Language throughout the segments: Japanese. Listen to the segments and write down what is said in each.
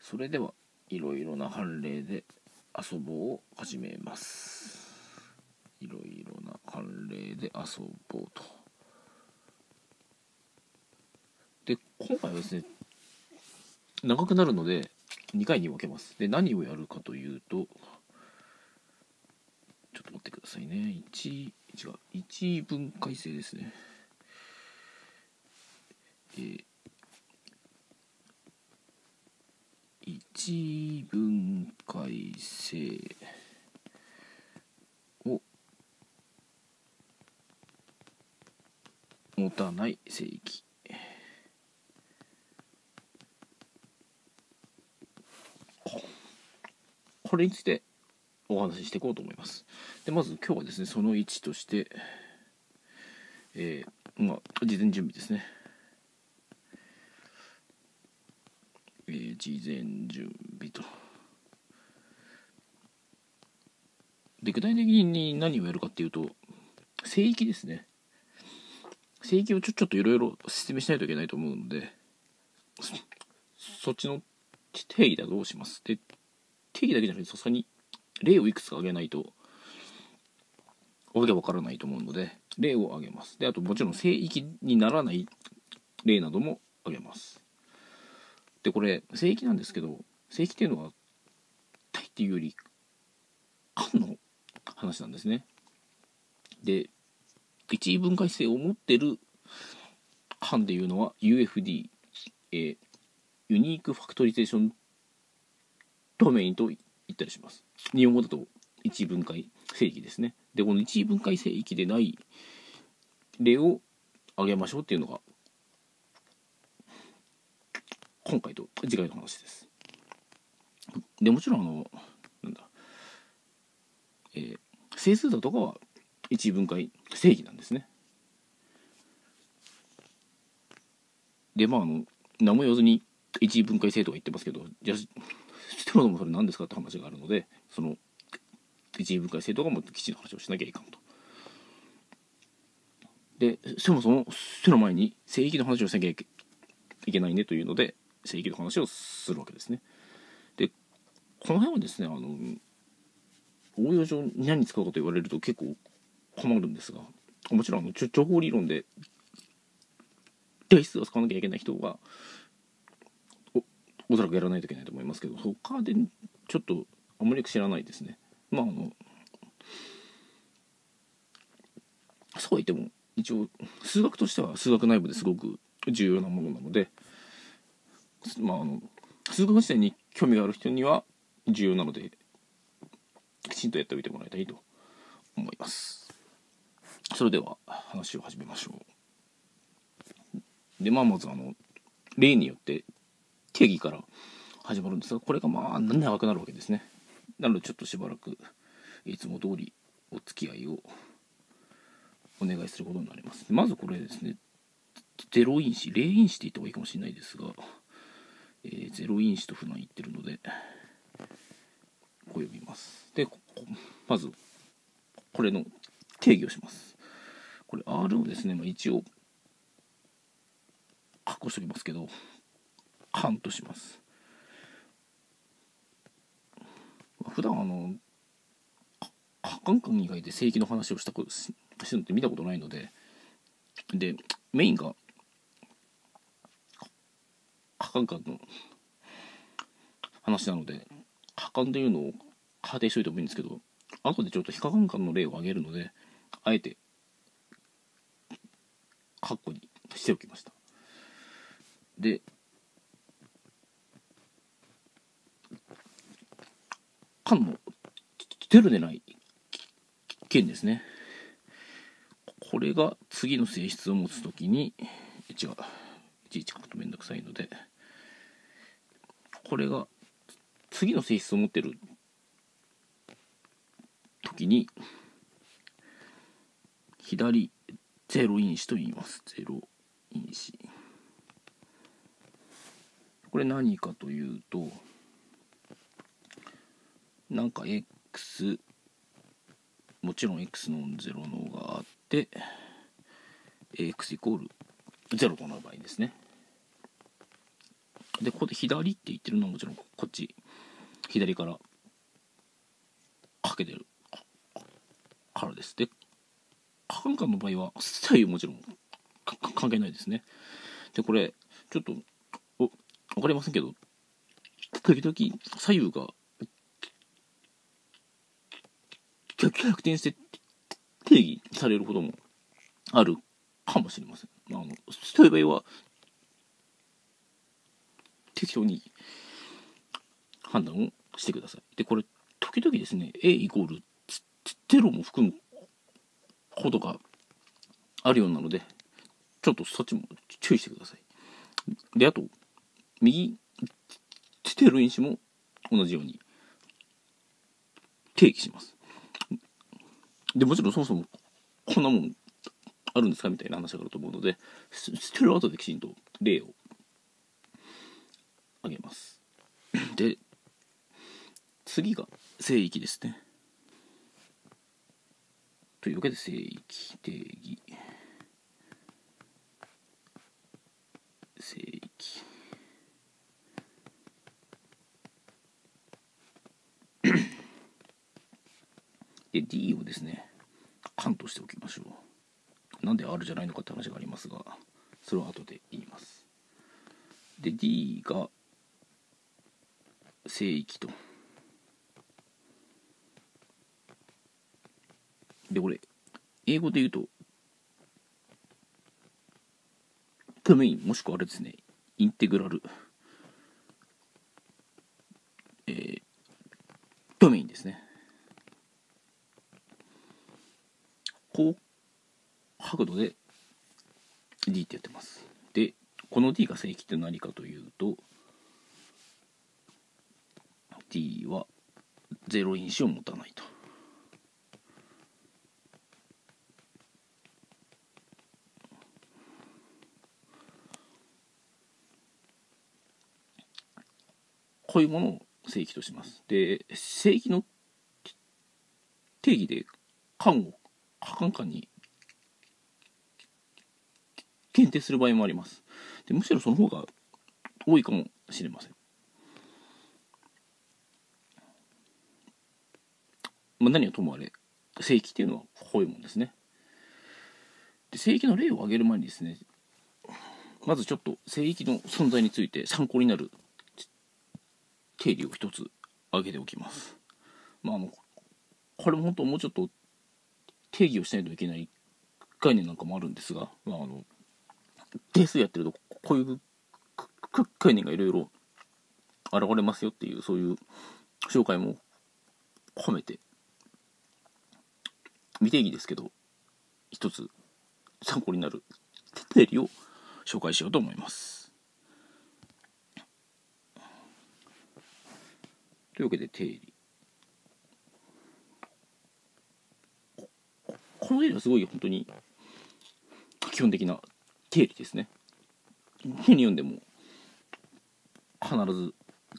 それではいろいろな判例で遊ぼうを始めます。いろいろな判例で遊ぼうと。で、今回はですね、長くなるので2回に分けます。で、何をやるかというと、ちょっと待ってくださいね。1分解性ですね。一分解性を持たない正規。これについてお話ししていこうと思います。で、まず今日はですね、その1として、事前準備ですね。事前準備と。で、具体的に何をやるかっていうと、聖域ですね。聖域をちょっといろいろ説明しないといけないと思うので、そっちの定義だとします。で、定義だけじゃなくて、さすがに例をいくつか挙げないとわけわからないと思うので、例を挙げます。で、あともちろん聖域にならない例なども挙げます。で、これ聖域なんですけど、聖域っていうのは体っていうより間の話なんですね。で、一位分解性を持ってる間っていうのは UFD、ユニークファクトリゼーションドメインと言ったりします。日本語だと一位分解聖域ですね。で、この一位分解聖域でない例を挙げましょうっていうのが今回と次回の話です。で、もちろん整数だとかは一位分解正義なんですね。で、名も言わずに一位分解正とか言ってますけど、じゃあしてもそれ何ですかって話があるので、その一位分解正とかもきちんと話をしなきゃいかんと。で、そもそもその前に正義の話をしなきゃいけないねというので、正義の話をするわけですね。で、この辺はですね、応用上何に使うかと言われると結構困るんですが、もちろん情報理論で代数を使わなきゃいけない人はおそらくやらないといけないと思いますけど、他でちょっとあんまり知らないですね。そうは言っても一応数学としては数学内部ですごく重要なものなので、数学自体に興味がある人には重要なのできちんとやっておいてもらいたいと思います。それでは話を始めましょう。で、まず例によって定義から始まるんですが、これが長くなるわけですね。なのでちょっとしばらくいつも通りお付き合いをお願いすることになります。まずこれですね、0因子、0因子って言った方がいいかもしれないですが、0因子と普段言ってるのでこう呼びます。で、まずこれの定義をします。これ R をですね、一応括弧しておきますけど、間とします。普段カンカン以外で正規の話をしてるのって見たことないので、メインがカンカンの話なので、カカンというのを仮定しといてもいいんですけど、後でちょっと非カカンカンの例を挙げるので、あえてカッコにしておきました。で、間のゼロでない件ですね。これが次の性質を持つときに、いちいち書くとめんどくさいので、これが次の性質を持ってるときに、左ゼロ因子と言います。ゼロ因子。これ何かというと、なんか x、もちろん x の0のがあって、x イコール0となる場合ですね。 でここで左って言ってるのはもちろんこっち左からかけてるからです。で過換感の場合は左右もちろん関係ないですね。でこれちょっと分かりませんけど、時々左右が逆転して定義されることもあるかもしれません。そういう場合は適当に判断をしてください。でこれ時々ですね A イコール0も含むことがあるようなので、ちょっとそっちも注意してください。であと右テロ因子も同じように定義します。でもちろんそもそもこんなもんあるんですかみたいな話があると思うので、それを後できちんと例を挙げます。で次が聖域ですね。というわけで聖域定義聖域で D をですねカンとしておきましょう。なんで R じゃないのかって話がありますが、それは後で言います。で D が聖域と。でこれ英語で言うとドメインもしくはあれですね、インテグラル、ドメインですね。こう角度で D ってやってます。でこの D が正規って何かというと、 D はゼロ因子を持たないと。こういうものを正規とします。で正規の定義で間を可換間に限定する場合もあります。でむしろその方が多いかもしれません。何はともあれ正規っていうのはこういうもんですね。で正規の例を挙げる前にですね、まずちょっと聖域の存在について参考になる定理を一つ挙げておきます。これも本当もうちょっと定義をしないといけない概念なんかもあるんですが、定数やってるとこういう概念がいろいろ現れますよっていう、そういう紹介も込めて未定義ですけど一つ参考になる定理を紹介しようと思います。というわけで定理、この定理はすごい本当に基本的な定理ですね。本に読んでも必ず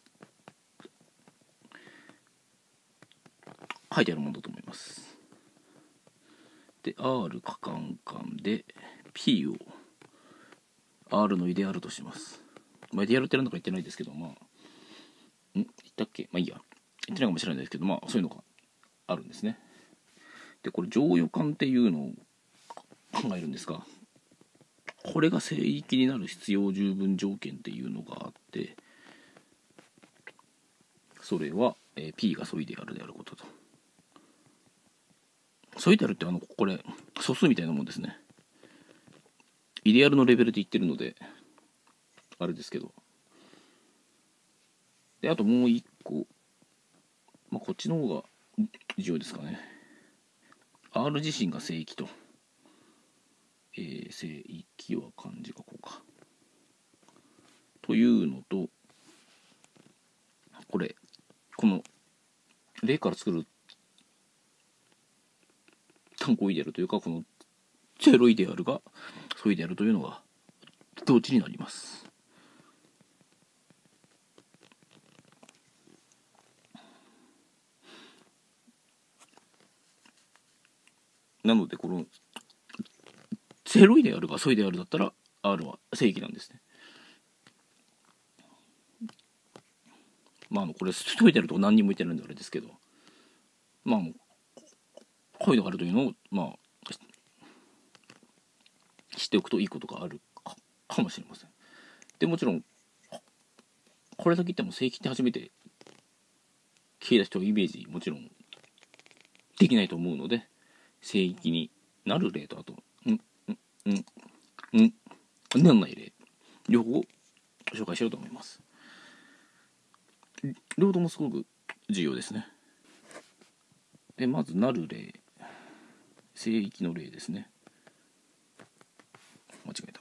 書いてあるものだと思います。で R 可換間で P を R のイデアルとします。イデアルって何だか言ってないですけど、言ったっけ、いいや、言ってないかもしれないですけど、そういうのがあるんですね。でこれ乗与感っていうのを考えるんですが、これが聖域になる必要十分条件っていうのがあって、それは、P が素イデアルであることと。素イデアルってこれ素数みたいなもんですね。イデアルのレベルで言ってるのであれですけど、であともう一個、こっちの方が重要ですかね。R 自身が聖域と、聖域は漢字書こうかというのと、この例から作る単語イデアルというか、このゼロイデアルが素イデアルというのが同値になります。なのでこのゼロイデアルが素イデアルだったら R は正規なんですね。 これ解いてると何にも言ってないんであれですけど、こういうのがあるというのを知っておくといいことがあるかもしれません。でもちろんこれだけ言っても聖域って初めて聞いた人はイメージもちろんできないと思うので、聖域になる例と、あとなんない例、両方紹介しようと思います。両方ともすごく重要ですね。でまずなる例、聖域の例ですね。間違えた。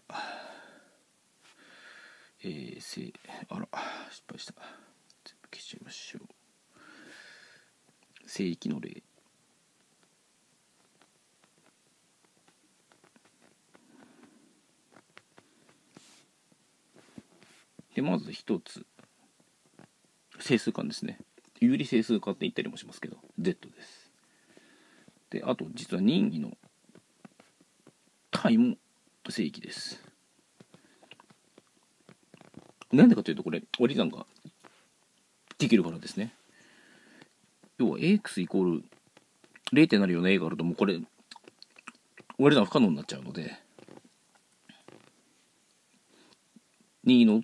あら失敗した。全部消しちゃいましょう。聖域の例。でまず一つ、整数間ですね。有理整数間って言ったりもしますけど Z です。であと実は任意の解も正規です。なんでかというと、これ割り算ができるからですね。要は ax イコール 0.74 の a があると、もうこれ割り算不可能になっちゃうので、2の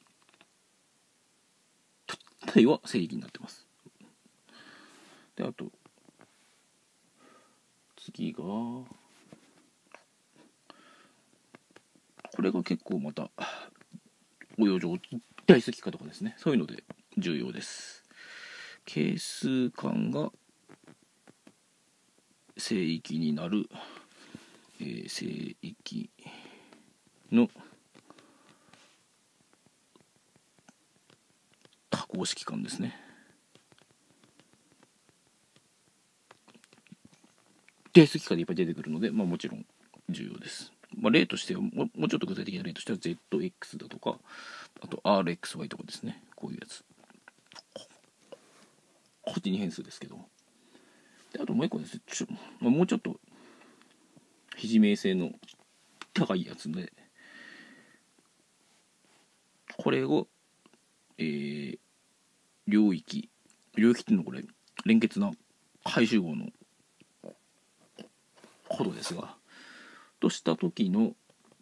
対は正規になってます。であと次がこれが結構また応用上代数幾何とかですね、そういうので重要です。係数間が正域になる、正域の多項式間ですね。定数幾何でいっぱい出てくるので、もちろん重要です。例としてはもうちょっと具体的な例としては ZX だとか、あと RXY とかですね、こういうやつ。こっちに変数ですけど。であともう一個ですね、もうちょっと非自明性の高いやつで、これを、領域っていうのはこれ連結な配集合のことですが、とした時の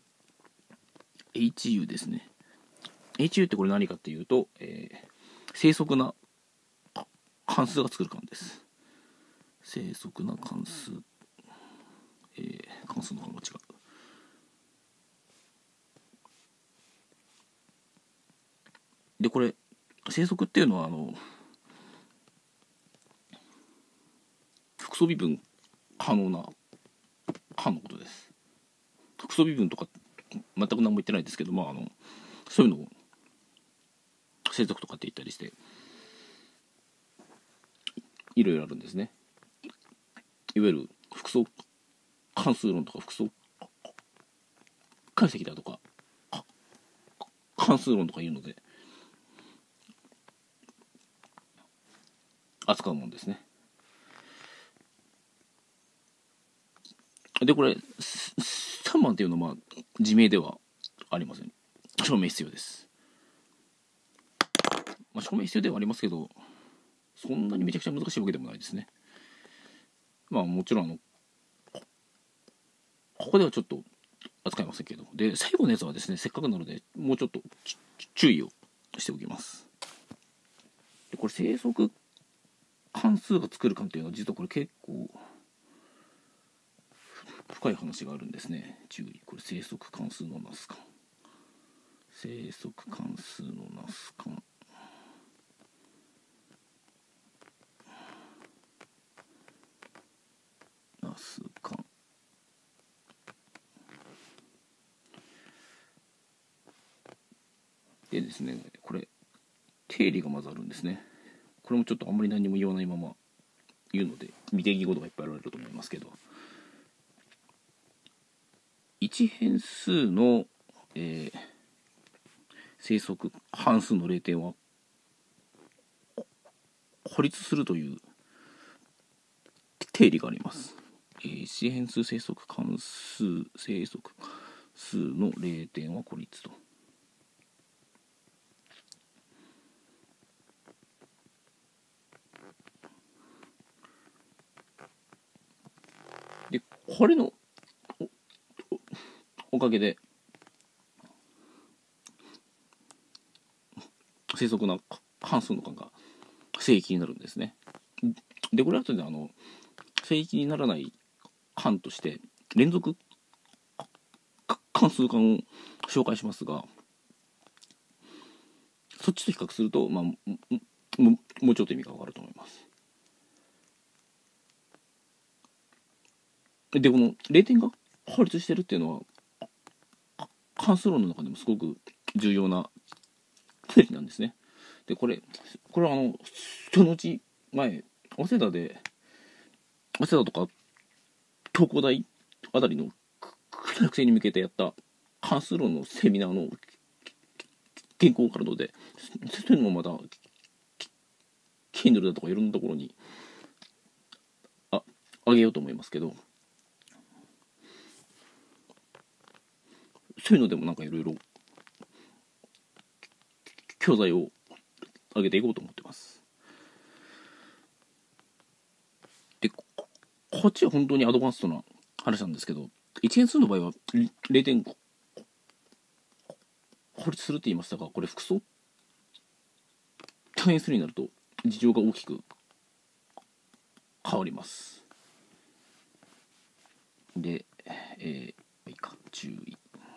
HU ですね。HU ってこれ何かっていうと、正則な関数が作る間です。正則な関数、関数の方が違う。でこれ正則っていうのは複素微分可能な間のことです。複素微分とか全く何も言ってないですけど、そういうのを正則とかって言ったりしていろいろあるんですね。いわゆる複素関数論とか複素解析だとか関数論とかいうので扱うものですね。でこれ3番っていうのは自明ではありません。証明必要です。証明必要ではありますけど、そんなにめちゃくちゃ難しいわけでもないですね。もちろんここではちょっと扱いませんけど、で最後のやつはですね、せっかくなのでもうちょっと注意をしておきます。でこれ正則関数が作る間っていうのは実はこれ結構深い話があるんですね。注意。これ正則関数のなす間、正則関数のなす間、なす間でですね、これ定理がまずあるんですね。これもちょっとあんまり何も言わないまま言うので未定義語とかいっぱいあられると思いますけど、一変数の、正則関数の0点は孤立するという定理があります。一変数正則関数正則数の0点は孤立と。 でこれのおかげで正則な関数の間が正規になるんですね。でこれは後で正規にならない間として連続関数間を紹介しますが、そっちと比較すると、もうちょっと意味が分かると思います。でこの0点が法律してるっていうのは関数論の中でもすごく重要な定理なんですね。でこれはそのうち前早稲田とか東工大あたりの学生に向けてやった関数論のセミナーの原稿からので、そういうのもまた Kindle だとかいろんなところにあげようと思いますけど、そういうのでもなんかいろいろ教材を上げていこうと思ってます。でこっちは本当にアドバンストな話なんですけど、一変数の場合は 0.5 法律するって言いましたが、これ複素単変数になると事情が大きく変わります。で、いいか、注意。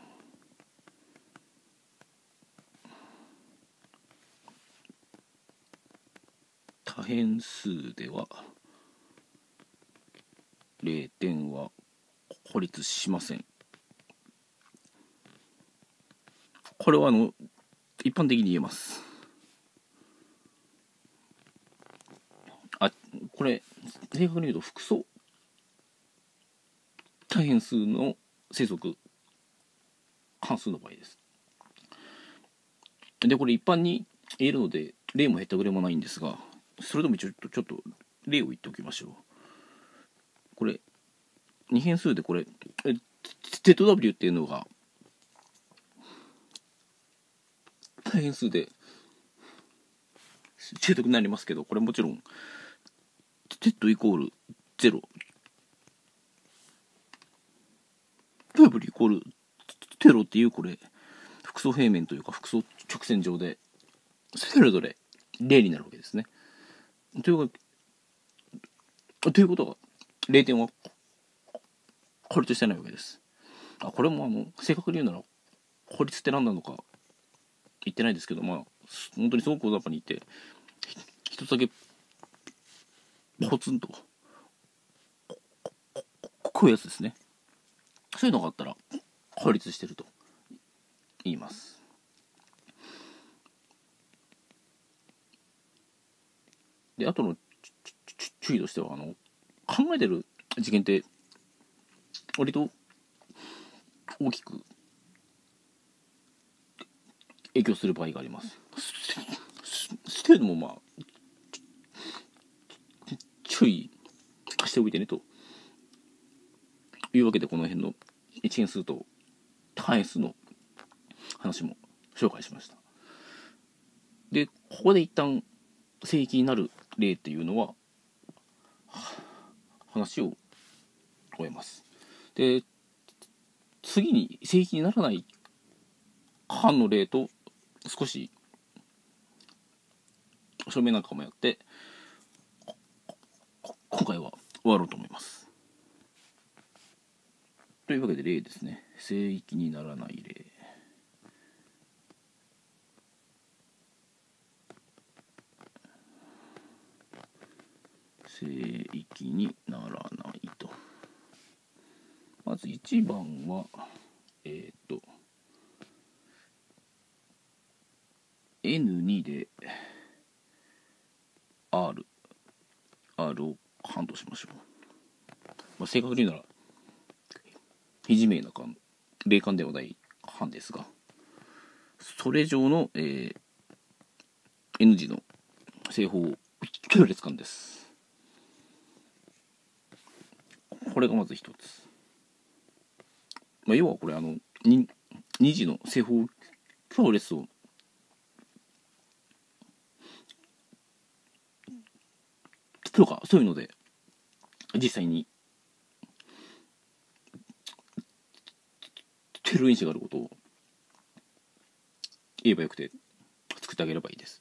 多変数では0点は孤立しません。これは一般的に言えます。これ正確に言うと複素多変数の正則関数の場合です。でこれ一般に言えるので例もへったくれもないんですが、それでもちょっと例を言っておきましょう。これ二変数でこれ ZW っていうのが多変数で正則になりますけど、これもちろん Z イコール0 W イコール0っていうこれ複素平面というか複素直線上でそれぞれ0になるわけですね。ということが0点は孤立してないわけです。これも正確に言うなら孤立って何なのか言ってないですけど、本当にすごく大雑把に言って一つだけポツンとこういうやつですね。そういうのがあったら孤立してると言います。であとの注意としては考えてる次元って割と大きく影響する場合があります。というのも注意しておいてねというわけで、この辺の一変数と多変数の話も紹介しました。でここで一旦正規になる例っていうのは話を終えます。で次に正規にならない間の例と少し証明なんかもやって今回は終わろうと思います。というわけで例ですね。正規にならない例。正規にならないと。まず1番はN2 で R を半としましょう。正確に言うなら非自明な間、霊間ではない間ですが、それ上の、N 字の正方強烈間です。これがまず一つ。要はこれ2次の正方強烈をとかそういうので実際にル因子があることを言えばよくて作ってあげればいいです。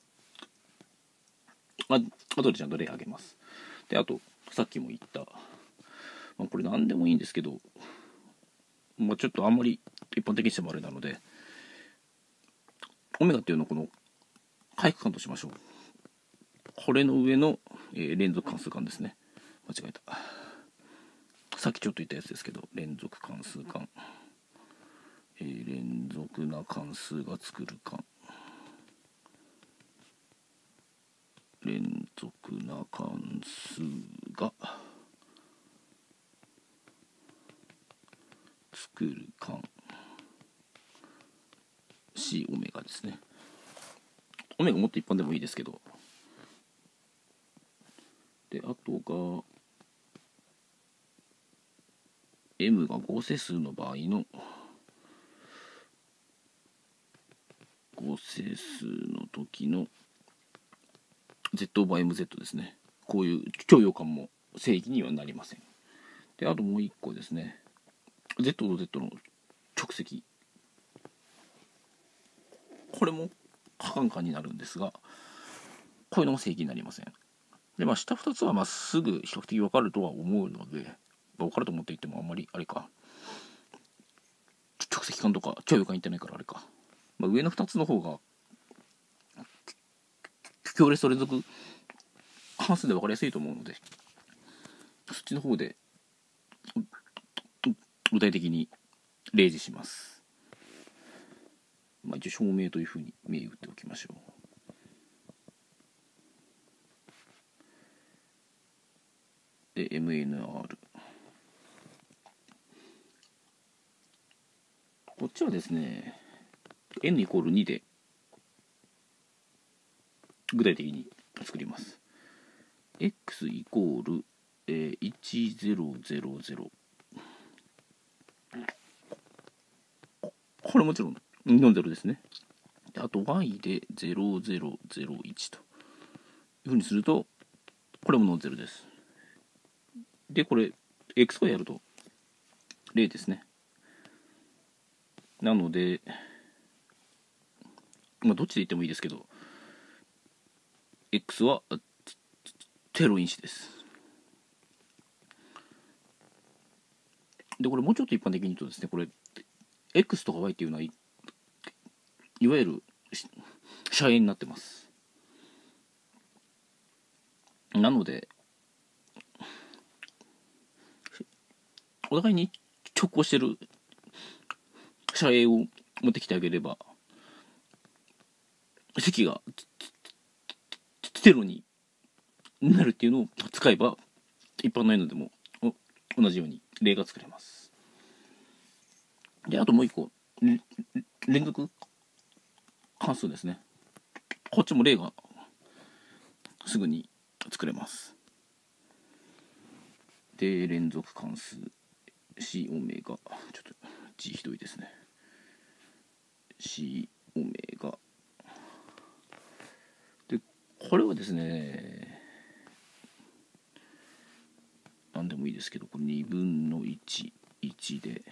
あとでちゃんと例あげます。で、あとさっきも言った、これ何でもいいんですけど、ちょっとあんまり一般的にしてもあれなので、オメガっていうのをこの回復間としましょう。これの上の、連続関数間ですね。間違えた。さっきちょっと言ったやつですけど、連続関数間、連続な関数が作る間、連続な関数が作る間 C オメガですね。オメガもっと一般でもいいですけど、で、あとが M が合整数の場合の合整数の時の Z/MZ ですね。こういう徴用感も正義にはなりません。で、あともう一個ですね。Z と Z の直積。これも可換間になるんですが、こういうのも正義になりません。で、下2つはすぐ比較的分かるとは思うので、分かると思っていってもあんまりあれか。直積間とか徴用感言ってないからあれか。上の2つの方が強烈と連続関数で分かりやすいと思うので、そっちの方で具体的に例示します。一応証明というふうに銘打っておきましょう。で MNR、 こっちはですね N イコール2で具体的に作ります。 X イコール1000、これもちろんノンゼロですね。あと Y で0001というふうにするとこれもノンゼロです。でこれ X をやると0ですね。なのでどっちで言ってもいいですけど X はテロ因子です。でこれもうちょっと一般的に言うとですね、これ X とか Y っていうのはいわゆる遮影になってます。なのでお互いに直行してる遮影を持ってきてあげれば積がテロになるっていうのを使えば一般の N でも同じように例が作れます。であともう一個連続関数ですね。こっちも例がすぐに作れます。で連続関数 C オメガ、ちょっと G ひどいですね。 C オメガでこれはですね何でもいいですけど、これ2分の1、1で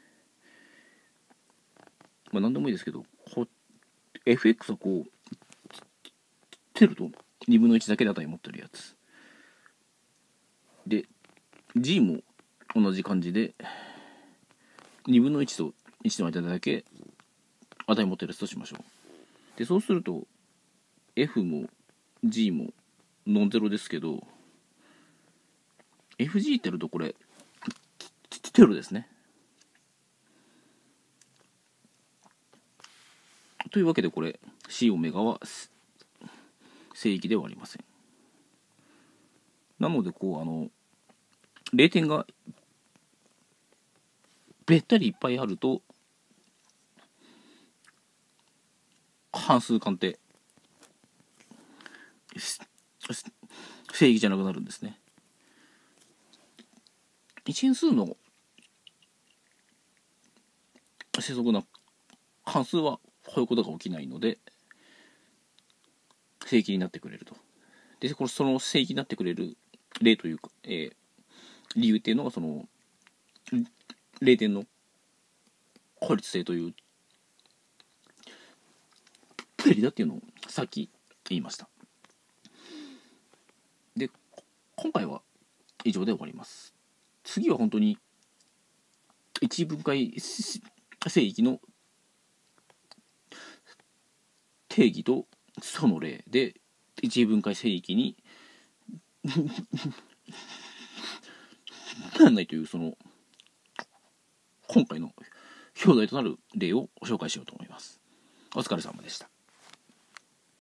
何でもいいですけど、FX はこうテルと2分の1だけで値持ってるやつで G も同じ感じで2分の1と1の間だけ値持ってるやつとしましょう。でそうすると F も G もノンゼロですけど FG テルとこれテルですね。というわけでこれ C オメガは正規ではありません。なので0点がべったりいっぱいあると半数間って正義じゃなくなるんですね。一変数の正則な関数はこういうことが起きないので正規になってくれると。でその正規になってくれる例というか、理由っていうのがその0点の効率性という定理だっていうのをさっき言いました。で、今回は以上で終わります。次は本当に一次分解聖域の定義とその例で一次分解聖域にならないというその今回の表題となる例を紹介しようと思います。お疲れ様でした。